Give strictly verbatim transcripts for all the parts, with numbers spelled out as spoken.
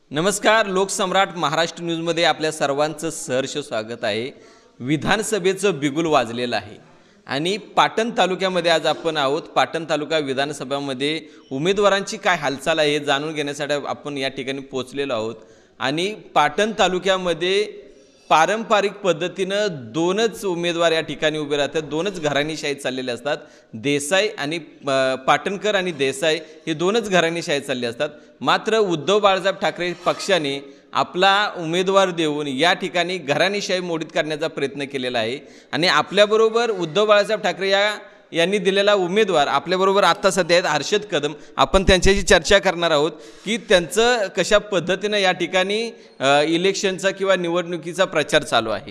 नमस्कार. लोकसम्राट महाराष्ट्र न्यूजमध्ये आपल्या सर्वांचं सहर्ष स्वागत आहे. विधानसभेचं बिगुल वाजलेलं आहे आणि पाटण तालुक्यामध्ये आज आपण आहोत. पाटण तालुका विधानसभामध्ये उमेदवारांची काय हालचाल आहे हे जाणून घेण्यासाठी आपण या ठिकाणी पोहोचलेलो आहोत. आणि पाटण तालुक्यामध्ये पारंपरिक पद्धतीनं दोनच उमेदवार या ठिकाणी उभे राहतात. दोनच घराणीशाही चाललेले असतात. देसाई आणि पाटणकर आणि देसाई हे दोनच घराणीशाही चालले असतात. मात्र उद्धव बाळासाहेब ठाकरे पक्षाने आपला उमेदवार देऊन या ठिकाणी घराणीशाही मोडीत करण्याचा प्रयत्न केलेला आहे. आणि आपल्याबरोबर उद्धव बाळासाहेब ठाकरे या यांनी दिलेला उमेदवार आपल्याबरोबर आत्ता सध्या आहेत हर्षद कदम. आपण त्यांच्याशी चर्चा करणार आहोत की त्यांचं कशा पद्धतीनं या ठिकाणी इलेक्शनचा किंवा निवडणुकीचा प्रचार चालू आहे.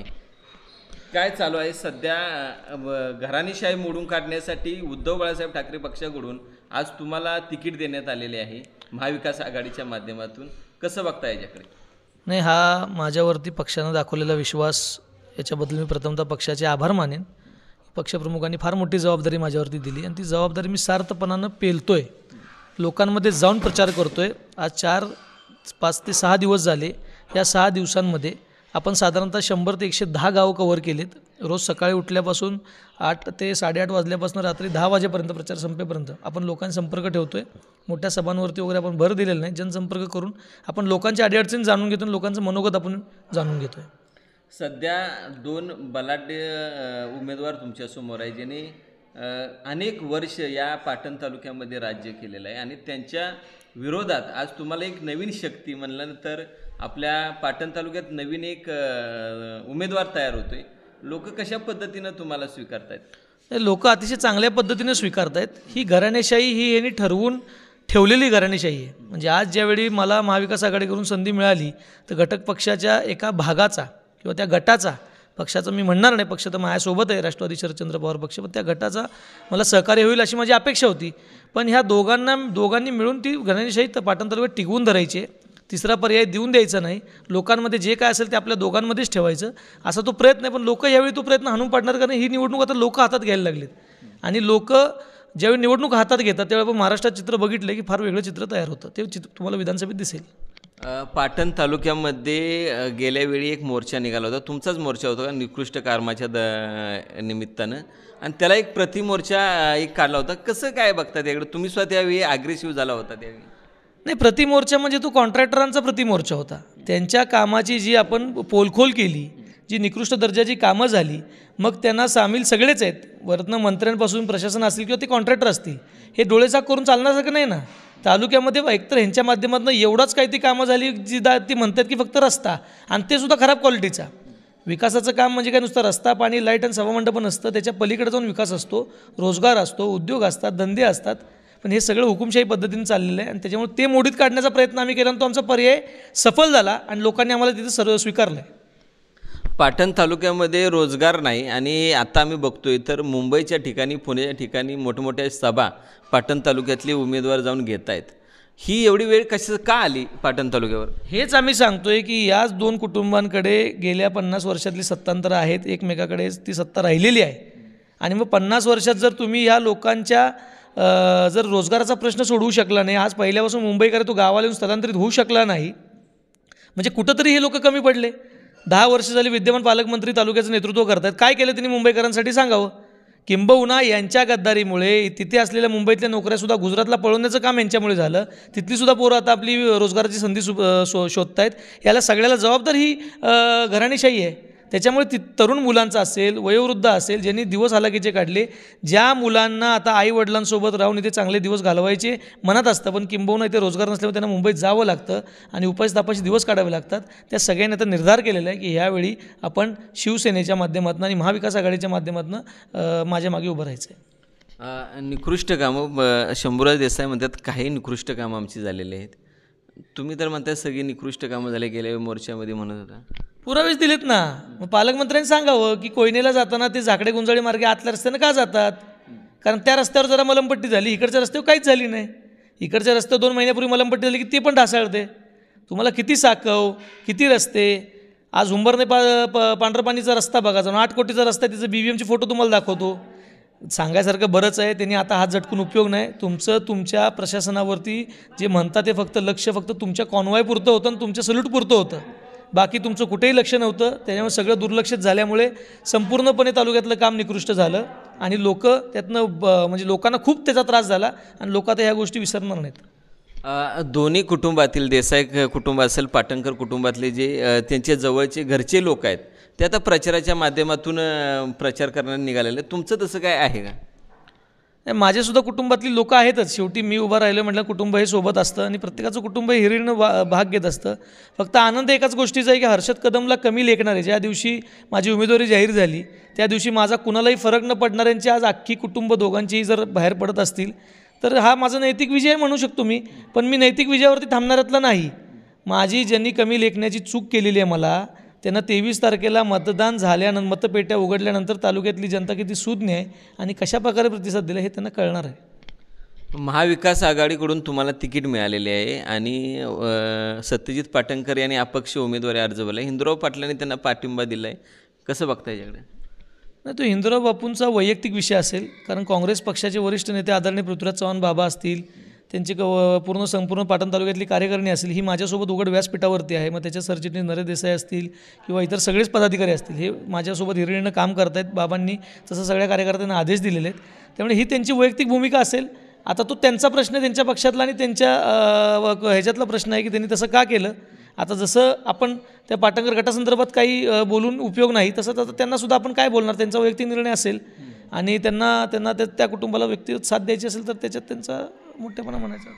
काय चालू आहे सध्या घराणीशाही मोडून काढण्यासाठी उद्धव बाळासाहेब ठाकरे पक्षाकडून आज तुम्हाला तिकीट देण्यात आलेले आहे महाविकास आघाडीच्या माध्यमातून. कसं बघता याच्याकडे? नाही, हा माझ्यावरती पक्षानं दाखवलेला विश्वास याच्याबद्दल मी प्रथमतः चापक्षाचे आभार मानेन. पक्षप्रमुखांनी फार मोठी जबाबदारी माझ्यावरती दिली आणि ती जबाबदारी मी सार्थपणानं पेलतोय, लोकांमध्ये जाऊन प्रचार करतोय. आज चार पाच ते सहा दिवस झाले. या सहा दिवसांमध्ये आपण साधारणतः शंभर ते एकशे दहा गावं कव्हर केलेत. रोज सकाळी उठल्यापासून आठ ते साडेआठ वाजल्यापासून रात्री दहा वाजेपर्यंत प्रचार संपेपर्यंत आपण लोकांशी संपर्क ठेवतोय. मोठ्या सभांवरती वगैरे आपण भर दिलेला नाही. जनसंपर्क करून आपण लोकांची अडीअडचणी जाणून घेतो, लोकांचं मनोगत आपण जाणून घेतोय. सध्या दोन बलाढ्य उमेदवार तुमच्यासमोर आहे ज्यांनी अनेक वर्ष या पाटण तालुक्यामध्ये राज्य केलेलं आहे आणि त्यांच्या विरोधात आज तुम्हाला एक नवीन शक्ती म्हणल्यानंतर आपल्या पाटण तालुक्यात नवीन एक उमेदवार तयार होतोय. लोक कशा पद्धतीनं तुम्हाला स्वीकारतायत? लोक अतिशय चांगल्या पद्धतीने स्वीकारतायत. ही घराणेशाही ही यांनी ठरवून ठेवलेली घराणेशाही आहे. म्हणजे आज ज्यावेळी मला महाविकास आघाडीकडून संधी मिळाली तर घटक पक्षाच्या एका भागाचा किंवा त्या गटाचा, पक्षाचं मी म्हणणार नाही, पक्ष तर माझ्यासोबत आहे राष्ट्रवादी शरदचंद्र पवार पक्ष, पण त्या गटाचा मला सहकार्य होईल अशी माझी अपेक्षा होती. पण ह्या दोघांना दोघांनी मिळून ती घराणेशाही पाटण तालुक्यात टिकवून धरायची. तिसरा पर्याय देऊन द्यायचा नाही. लोकांमध्ये जे काय असेल ते आपल्या दोघांमध्येच ठेवायचं असा तो प्रयत्न आहे. पण लोक यावेळी तो प्रयत्न हाणून पाडणार, कारण ही निवडणूक आता लोक हातात घ्यायला लागलेत. आणि लोक ज्यावेळी निवडणूक हातात घेतात त्यावेळी आपण महाराष्ट्रात चित्र बघितलं की फार वेगळं चित्र तयार होतं. ते चित्र तुम्हाला विधानसभेत दिसेल. पाटण तालुक्यामध्ये गेल्या वेळी एक मोर्चा निघाला होता. तुमचाच मोर्चा होता का निकृष्ट कर्माच्या द निमित्तानं, आणि त्याला एक प्रतिमोर्चा एक काढला होता. कसं काय बघता त्याकडे? तुम्ही स्वतः त्यावेळी ॲग्रेसिव्ह झाला होता त्यावेळी. नाही, प्रतिमोर्चा म्हणजे तो कॉन्ट्रॅक्टरांचा प्रतिमोर्चा होता. त्यांच्या कामाची जी आपण पोलखोल केली, जी निकृष्ट दर्जाची कामं झाली, मग त्यांना सामील सगळेच आहेत. वरनं मंत्र्यांपासून प्रशासन असतील किंवा ते कॉन्ट्रॅक्टर असतील, हे डोळेचाक करून चालण्यासारखं नाही ना. तालुक्यामध्ये एकतर ह्यांच्या माध्यमातून एवढाच काही ती कामं झाली जी दा ती म्हणतात की फक्त रस्ता, आणि ते सुद्धा खराब क्वालिटीचा. विकासाचं काम म्हणजे काय नुसतं रस्ता, पाणी, लाईट आणि सभामंडप नसतं. त्याच्या पलीकडे जाऊन विकास असतो, रोजगार असतो, उद्योग असतात, धंदे असतात. पण हे सगळं हुकुमशाही पद्धतीने चाललेलं आहे आणि त्याच्यामुळे ते मोडीत काढण्याचा प्रयत्न आम्ही केला आणि तो आमचा पर्याय सफल झाला आणि लोकांनी आम्हाला तिथं सर्व स्वीकारलं आहे. पाटण तालुक्यामध्ये रोजगार नाही आणि आता आम्ही बघतोय तर मुंबईच्या ठिकाणी, पुण्याच्या ठिकाणी मोठमोठ्या सभा पाटण तालुक्यातले उमेदवार जाऊन घेत आहेत. ही एवढी वेळ कशी का आली पाटण तालुक्यावर? हेच आम्ही सांगतोय की याच दोन कुटुंबांकडे गेल्या पन्नास वर्षातली सत्तांतरं आहेत. एकमेकाकडे ती सत्ता राहिलेली आहे. आणि मग पन्नास वर्षात जर तुम्ही ह्या लोकांच्या जर रोजगाराचा प्रश्न सोडवू शकला नाही, आज पहिल्यापासून मुंबईकडे तो गावाला येऊन स्थलांतरित होऊ शकला नाही, म्हणजे कुठंतरी हे लोक कमी पडले. दहा वर्ष झाली विद्यमान पालकमंत्री तालुक्याचं नेतृत्व करतात. काय केलं त्यांनी मुंबईकरांसाठी सांगावं. किंबहुना यांच्या गद्दारीमुळे तिथे असलेल्या मुंबईतल्या नोकऱ्यासुद्धा गुजरातला पळवण्याचं काम यांच्यामुळे झालं. तिथलीसुद्धा पोरं आता आपली रोजगाराची संधी शो शोधत आहेत. याला सगळ्याला जबाबदार ही घराणीशाही आहे. त्याच्यामुळे ति तरुण मुलांचा असेल, वयोवृद्ध असेल, ज्यांनी दिवस हालाकीचे काढले, ज्या मुलांना आता आईवडिलांसोबत राहून इथे चांगले दिवस घालवायचे मनात असतं, पण किंबहुना इथे रोजगार नसल्यामुळे त्यांना मुंबईत जावं लागतं आणि उपास तापाचे दिवस काढावे लागतात. त्या सगळ्यांनी आता निर्धार केलेला आहे की ह्यावेळी आपण शिवसेनेच्या माध्यमातून आणि महाविकास आघाडीच्या माध्यमातून माझ्या मागे उभं राहायचं आहे. निकृष्ट कामं शंभूराज देसाई म्हणतात काही निकृष्ट कामं आमची झालेली आहेत. तुम्ही तर म्हणताय सगळी निकृष्ट कामं झाले गेल्या मोर्चामध्ये म्हणत होता. पुरावेच दिलेत ना. मग पालकमंत्र्यांनी सांगावं की कोयनेला जाताना ते झाकडे गुंजाळी मार्गे आतल्या रस्त्यानं का जातात? कारण त्या रस्त्यावर जरा मलमपट्टी झाली, इकडच्या रस्त्यावर काहीच झाली नाही. इकडच्या रस्त्यावर दोन महिन्यापूर्वी मलमपट्टी झाली की ते पण ढासळते. तुम्हाला किती साकव, किती रस्ते. आज हुंबरने पा पांढरपाणीचा रस्ता बघा, जाऊन आठ कोटीचा रस्ता, तिचं बी व्ही एमचे फोटो तुम्हाला दाखवतो. सांगायसारखं बरंच आहे, त्यांनी आता हात झटकून उपयोग नाही. तुमचं तुमच्या प्रशासनावरती जे म्हणतात ते फक्त लक्ष फक्त तुमच्या कॉन्वॉयपुरतं होतं आणि तुमच्या सल्यूटपुरतं होतं. बाकी तुमचं कुठेही लक्ष नव्हतं. त्याच्यामुळे सगळं दुर्लक्षित झाल्यामुळे संपूर्णपणे तालुक्यातलं काम निकृष्ट झालं आणि लोक त्यातनं ब म्हणजे लोकांना खूप त्याचा त्रास झाला आणि लोक आता ह्या गोष्टी विसरणार नाहीत. अ, दोन्ही कुटुंबातील देसाई क- कुटुंब असेल, पाटणकर कुटुंबातले जे अ, त्यांच्या जवळचे घरचे लोक आहेत ते आता प्रचाराच्या माध्यमातून अ, प्रचार करण्याला निघालेले. तुमचं तसं काय आहे का? नाही, माझ्यासुद्धा कुटुंबातली लोकं आहेतच. शेवटी मी उभा राहिलं म्हटलं कुटुंब हे सोबत असतं आणि प्रत्येकाचं कुटुंब हे हिरीनं वा भाग घेत असतं. फक्त आनंद एकाच गोष्टीचा आहे की हर्षद कदमला कमी लेखणार आहे. ज्या दिवशी माझी उमेदवारी जाहीर झाली त्या दिवशी माझा कुणालाही फरक न पडणाऱ्यांची आज अख्खी कुटुंब दोघांचीही जर बाहेर पडत असतील तर हा माझा नैतिक विजय म्हणू शकतो मी. पण मी नैतिक विजयावरती थांबणाऱ्यातला नाही. माझी ज्यांनी कमी लेखण्याची चूक केलेली आहे मला त्यांना तेवीस तारखेला मतदान झाल्यानंतर मतपेट्या उघडल्यानंतर तालुक्यातली जनता किती सूज्ञ आहे आणि कशा प्रकारे प्रतिसाद दिला हे त्यांना कळणार आहे. महाविकास आघाडीकडून तुम्हाला तिकीट मिळालेले आहे आणि अ, सत्यजित पाटणकर यांनी अपक्ष उमेदवारी अर्ज भरला. हिंदुराव पाटलांनी त्यांना पाठिंबा दिला आहे. कसं बघता याच्याकडे? नाही, तो हिंदुराव बापूंचा वैयक्तिक विषय असेल. कारण काँग्रेस पक्षाचे वरिष्ठ नेते आदरणीय पृथ्वीराज चव्हाण बाबा असतील, त्यांची क पूर्ण संपूर्ण पाटण तालुक्यातली कार्यकारिणी असेल, ही माझ्यासोबत उघड व्यासपीठावरती आहे. मग त्याच्या सरचिटणीस नरेश देसाई असतील किंवा इतर सगळेच पदाधिकारी असतील, हे माझ्यासोबत हिरिरीनं काम करत आहेत. बाबांनी तसं सगळ्या कार्यकर्त्यांना आदेश दिलेले आहेत. त्यामुळे ही त्यांची वैयक्तिक भूमिका असेल. आता तो त्यांचा प्रश्न, त्यांच्या पक्षातला आणि त्यांच्या अ, ह्याच्यातला प्रश्न आहे की त्यांनी तसं का केलं. आता जसं आपण त्या पाटणकर गटासंदर्भात काही अ, बोलून उपयोग नाही, तसं तर त्यांनासुद्धा आपण काय बोलणार. त्यांचा वैयक्तिक निर्णय असेल आणि त्यांना त्यांना त्या त्या कुटुंबाला व्यक्तिगत साथ द्यायची असेल तर त्याच्यात त्यांचा मोठेपणा म्हणायचा.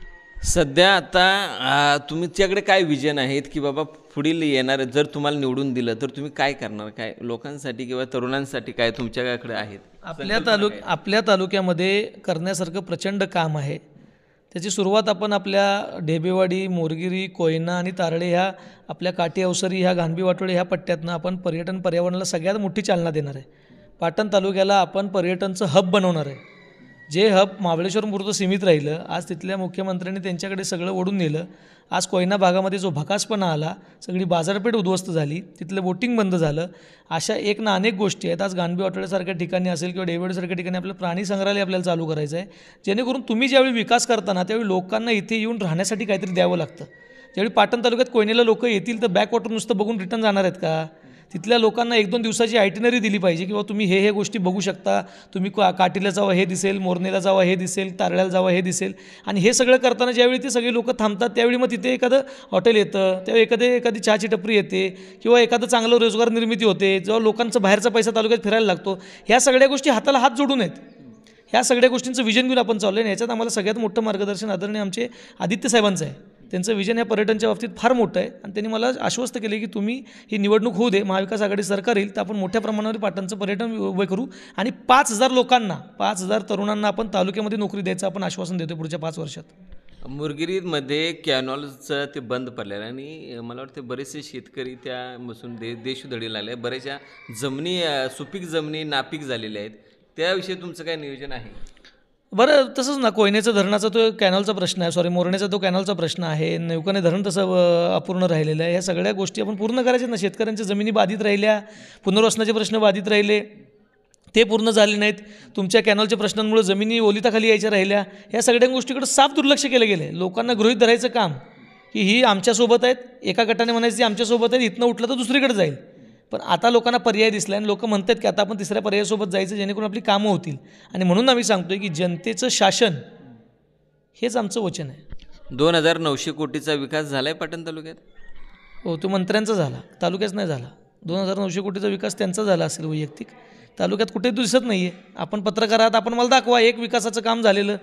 सध्या आता आ, तुमच्याकडे काय विजन आहेत की बाबा पुढील येणार जर तुम्हाला निवडून दिलं तर तुम्ही काय करणार, काय लोकांसाठी किंवा तरुणांसाठी काय तुमच्याकडे आहेत? आपल्या तालुक आपल्या तालुक्यामध्ये करण्यासारखं प्रचंड काम आहे. त्याची सुरुवात आपण आपल्या ढेबेवाडी, मोरगिरी, कोयना आणि तारळे ह्या आपल्या काठी अवसरी ह्या घाणबी वाटोळे ह्या पट्ट्यातनं आपण पर्यटन पर्यावरणाला सगळ्यात मोठी चालना देणार आहे. पाटण तालुक्याला आपण पर्यटनचं हब बनवणार आहे. जे हब महाबळेश्वरपुरतं सीमित राहिलं, आज तिथल्या मुख्यमंत्र्यांनी त्यांच्याकडे सगळं ओढून नेलं. आज कोयना भागामध्ये जो भकासपणा आला, सगळी बाजारपेठ उद्ध्वस्त झाली, तिथलं बोटिंग बंद झालं. अशा एक ना अनेक गोष्टी आहेत. आज गाणबी वाटोळ्यासारख्या ठिकाणी असेल किंवा डेवेडसारख्या ठिकाणी आपलं प्राणी संग्रहालय आपल्याला चालू करायचं आहे. जेणेकरून तुम्ही ज्यावेळी विकास करताना त्यावेळी लोकांना इथे येऊन राहण्यासाठी काहीतरी द्यावं लागतं. ज्यावेळी पाटण तालुक्यात कोयनेला लोक येतील तर बॅकवॉटर नुसतं बघून रिटर्न जाणार आहेत का? तिथल्या लोकांना एक दोन दिवसाची आयटिनरी दिली पाहिजे किंवा तुम्ही हे हे गोष्टी बघू शकता. तुम्ही का काटीला जावा हे दिसेल, मोरणेला जावा हे दिसेल, तारळ्याला जावा हे दिसेल. आणि हे सगळं करताना ज्यावेळी ते सगळे लोक थांबतात त्यावेळी मग तिथे एखादं हॉटेल येतं, त्यावेळी एखादे एखादी चहाची टपरी येते किंवा एखादं चांगलं रोजगार निर्मिती होते, जेव्हा लोकांचा बाहेरचा पैसा तालुक्यात फिरायला लागतो. ह्या सगळ्या गोष्टी हाताला हात जोडून आहेत. ह्या सगळ्या गोष्टींचं विजन घेऊन आपण चाललो आहे. याच्यात आम्हाला सगळ्यात मोठं मार्गदर्शन आदरणीय आमचे आदित्य साहेबांचं आहे. त्यांचं विजन या पर्यटनच्या बाबतीत फार मोठं आहे आणि त्यांनी मला आश्वस्त केले की तुम्ही ही निवडणूक होऊ दे, महाविकास आघाडी सरकार येईल तर आपण मोठ्या प्रमाणावर पाटणचं पर्यटन उभं करू आणि पाच हजार लोकांना पाच हजार तरुणांना आपण तालुक्यामध्ये नोकरी द्यायचं आपण आश्वासन देतो पुढच्या पाच वर्षात. मुरगिरीमध्ये कॅनॉलचं ते बंद पडलेलं आहे आणि मला वाटतं बरेचसे शेतकरी त्यापासून दे देशोधडीला आले. बऱ्याचशा जमिनी अ, सुपीक जमिनी नापीक झालेल्या आहेत. त्याविषयी तुमचं काय नियोजन आहे? बरं, तसंच ना कोयनेचं धरणाचा तो कॅनॉलचा प्रश्न आहे, सॉरी मोरणेचा तो कॅनॉलचा प्रश्न आहे, नेवकाने धरण तसं अ, अपूर्ण राहिलेलं आहे. ह्या सगळ्या गोष्टी आपण पूर्ण करायच्या ना. शेतकऱ्यांच्या जमिनी बाधित राहिल्या, पुनर्वसनाचे प्रश्न बाधित राहिले, ते पूर्ण झाले नाहीत. तुमच्या कॅनॉलच्या प्रश्नांमुळे जमिनी ओलिताखाली यायच्या राहिल्या. ह्या सगळ्या गोष्टीकडे साफ दुर्लक्ष केलं गेलं आहे. लोकांना गृहीत धरायचं काम की ही आमच्यासोबत आहेत, एका गटाने म्हणायचं ती आमच्यासोबत आहेत, इथनं उठलं तर दुसरीकडे जाईल. पण आता लोकांना पर्याय दिसला आणि लोक म्हणतात की आता आपण तिसऱ्या पर्यायासोबत जायचं जेणेकरून आपली कामं होतील. आणि म्हणून आम्ही सांगतोय की जनतेचं शासन हेच आमचं वचन आहे. दोन हजार नऊशे कोटीचा विकास झाला आहे पाटण तालुक्यात? हो, तो मंत्र्यांचा झाला, तालुक्याच नाही झाला. दोन हजार नऊशे कोटीचा विकास त्यांचा झाला असेल वैयक्तिक, तालुक्यात कुठेच दिसत नाही आहे. आपण पत्रकार आहात, आपण मला दाखवा एक विकासाचं काम झालेलं.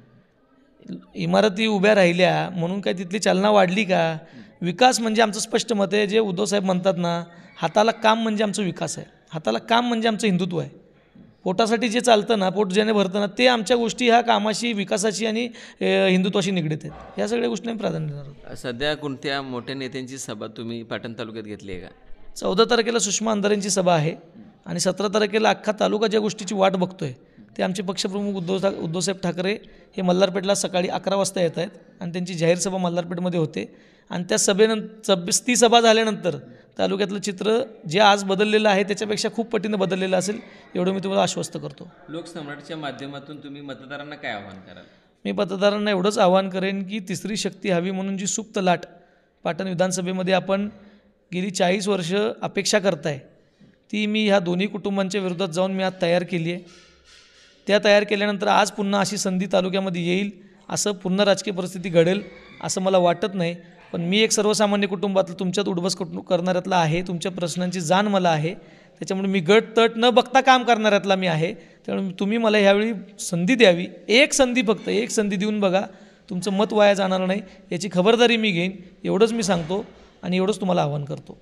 इमारती उभ्या राहिल्या म्हणून काय तिथली चालना वाढली का? विकास म्हणजे आमचं स्पष्ट मत आहे, जे उद्धवसाहेब म्हणतात ना, हाताला काम म्हणजे आमचं विकास आहे, हाताला काम म्हणजे आमचं हिंदुत्व आहे. पोटासाठी जे चालतं ना, पोट ज्याने भरतं ना, ते आमच्या गोष्टी ह्या कामाशी, विकासाशी आणि हिंदुत्वाशी निगडीत आहेत. या सगळ्या गोष्टी आम्ही प्राधान्य देणार आहोत. सध्या कोणत्या मोठ्या नेत्यांची सभा तुम्ही पाटण तालुक्यात घेतली आहे का? चौदा तारखेला सुषमा अंधारेंची सभा आहे आणि सतरा तारखेला अख्खा तालुका ज्या गोष्टीची वाट बघतोय ते आमचे पक्षप्रमुख उद्धव ठा उद्धवसाहेब ठाकरे हे मल्हारपेठला सकाळी अकरा वाजता येत आहेत आणि त्यांची जाहीर सभा मल्हारपेठमध्ये होते. आणि त्या सभेनंतर ती सभा झाल्यानंतर तालुक्यातलं चित्र जे आज बदललेलं आहे त्याच्यापेक्षा खूप पटीनं बदललेलं असेल एवढं मी तुम्हाला आश्वस्त करतो. लोकसम्राटच्या माध्यमातून तुम्ही मतदारांना काय आवाहन कराल? मी मतदारांना एवढंच आवाहन करेन की तिसरी शक्ती हवी म्हणून जी सुप्त लाट पाटण विधानसभेमध्ये आपण गेली चाळीस वर्ष अपेक्षा करताय ती मी ह्या दोन्ही कुटुंबांच्या विरोधात जाऊन मी आज तयार केली आहे. त्या तयार केल्यानंतर आज पुन्हा अशी संधी तालुक्यामध्ये येईल असं पूर्ण राजकीय परिस्थिती घडेल असं मला वाटत नाही. पण मी एक सर्वसामान्य कुटुंबातलं तुमच्यात उडबस कुटुंब करणाऱ्यातला आहे. तुमच्या प्रश्नांची जाण मला आहे. त्याच्यामुळे मी गट तट न बघता काम करणाऱ्यातला मी आहे. त्यामुळे तुम्ही मला ह्यावेळी संधी द्यावी. एक संधी, फक्त एक संधी देऊन बघा. तुमचं मत वाया जाणार नाही याची खबरदारी मी घेईन. एवढंच मी सांगतो आणि एवढंच तुम्हाला आवाहन करतो.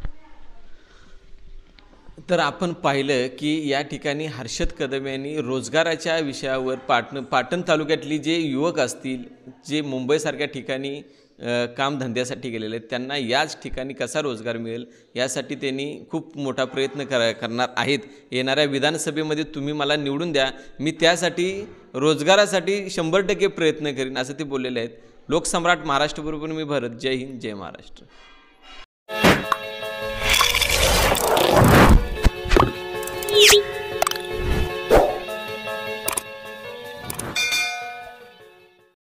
तर आपण पाहिलं की या ठिकाणी हर्षद कदम यांनी रोजगाराच्या विषयावर पाटण पाटण तालुक्यातली जे युवक असतील, जे मुंबईसारख्या ठिकाणी कामधंद्यासाठी गेलेले आहेत, त्यांना याच ठिकाणी कसा रोजगार मिळेल यासाठी त्यांनी खूप मोठा प्रयत्न करा करणार आहेत. येणाऱ्या विधानसभेमध्ये तुम्ही मला निवडून द्या, मी त्यासाठी रोजगारासाठी शंभर टक्के प्रयत्न करीन असं ते बोललेले आहेत. लोकसम्राट महाराष्ट्रबरोबर मी भरत. जय हिंद, जय महाराष्ट्र.